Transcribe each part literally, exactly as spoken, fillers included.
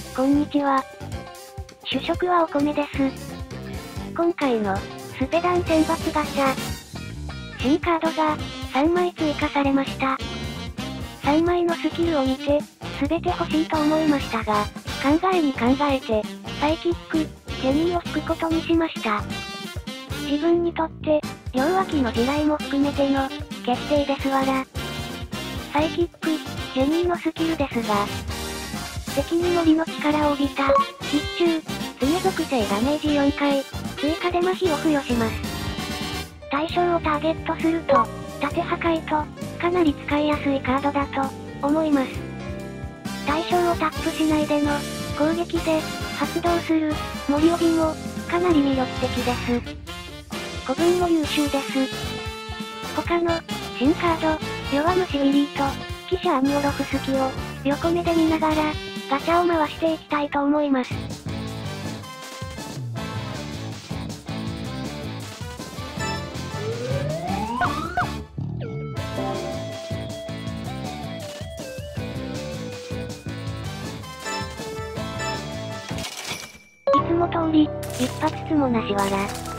こんにちは。主食はお米です。今回の、スペダン選抜ガチャ。新カードが、さんまい追加されました。さんまいのスキルを見て、すべて欲しいと思いましたが、考えに考えて、サイキック、ジェニーを引くことにしました。自分にとって、両脇の地雷も含めての、決定ですわら。サイキック、ジェニーのスキルですが、敵に森の力を帯びた、必中、爪属性ダメージよんかい、追加で麻痺を付与します。対象をターゲットすると、縦破壊と、かなり使いやすいカードだと、思います。対象をタップしないでの、攻撃で、発動する、森帯も、かなり魅力的です。古文も優秀です。他の、新カード、弱虫ウィリーと、騎士アニオロフスキを、横目で見ながら、ガチャを回していきたいと思います。いつも通り、一発つもなしわら。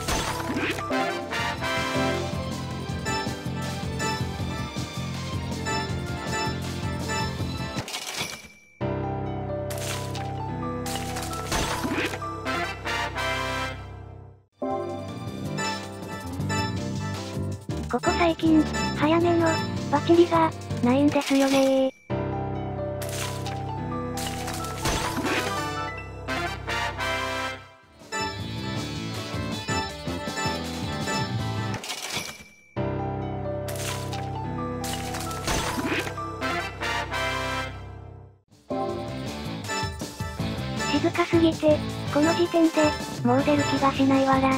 ここ最近、早めの、バチリが、ないんですよねー。静かすぎて、この時点で、もう出る気がしないわら。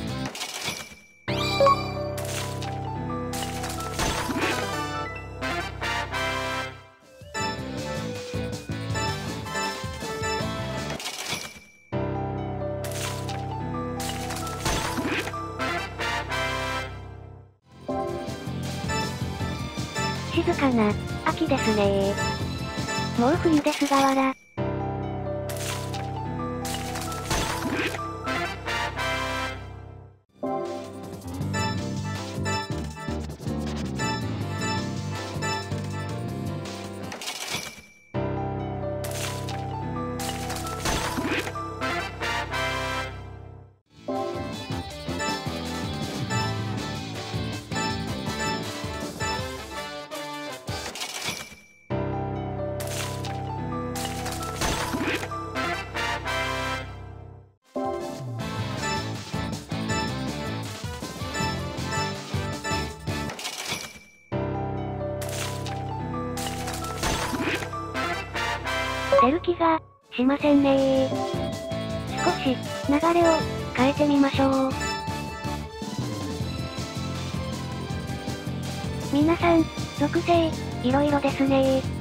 静かな、秋ですねー。もう冬ですがわら。出る気が、しませんねー。少し、流れを、変えてみましょう。皆さん、属性、いろいろですねー。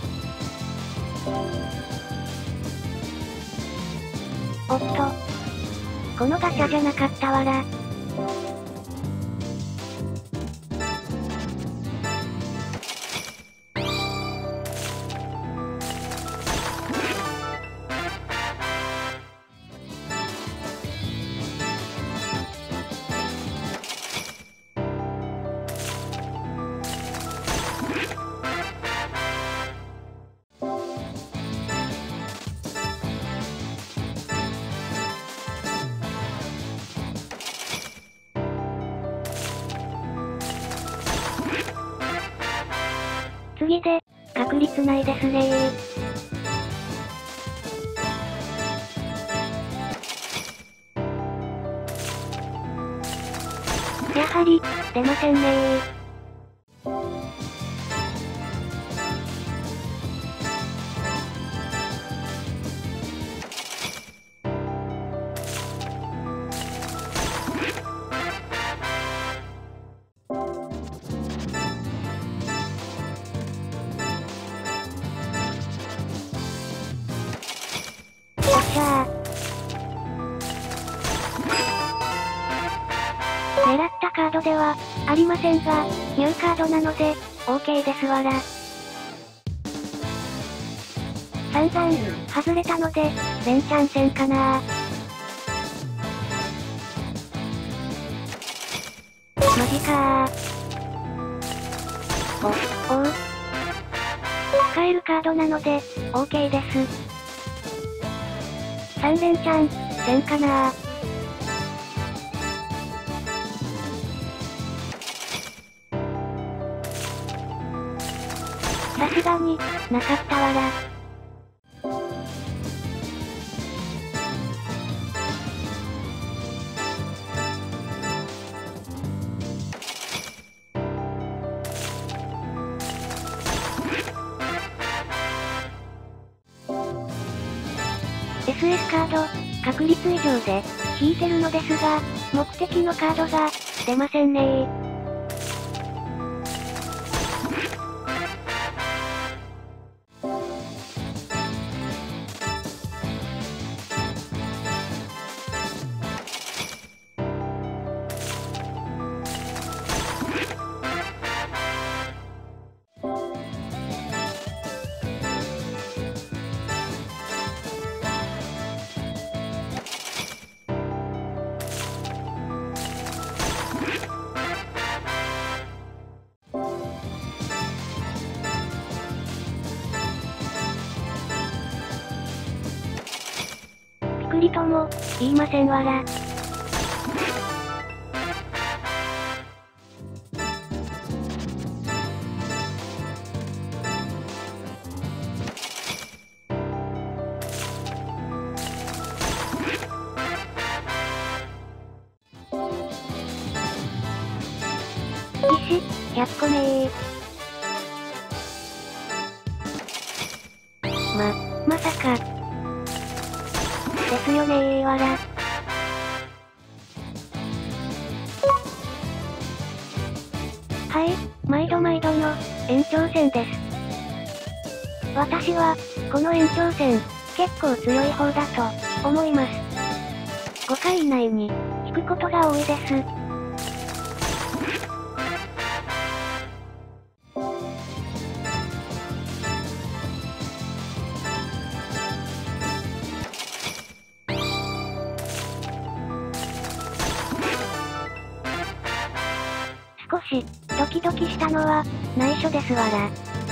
おっと。このガチャじゃなかったわら。次で、確率ないですねー。やはり、出ませんねー。よっしゃー。狙ったカードでは、ありませんが、ニューカードなので、オーケー ですわら。 散々、外れたので、連チャン戦かな。マジかー。お、おう。使えるカードなので、OK です。さん連チャン、戦かなー。さすがに、なかったわら。エスエス カード、確率以上で、引いてるのですが、目的のカードが、出ませんねー。ピクリとも、言いませんわら。石、ひゃっこめー。ま、まさか。ですよねーわら。はい、毎度毎度の、延長戦です。私は、この延長戦、結構強い方だと、思います。ごかい以内に、引くことが多いです。少し、ドキドキしたのは、内緒ですわら。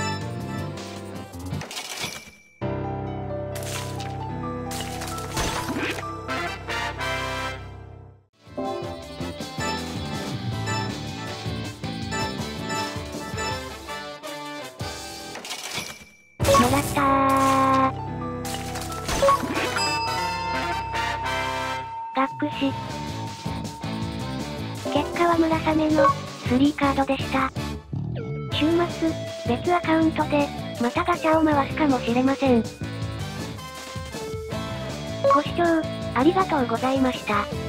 もらったー。がっくし。結果は村雨の、スリーカードでした。週末、別アカウントで、またガチャを回すかもしれません。ご視聴、ありがとうございました。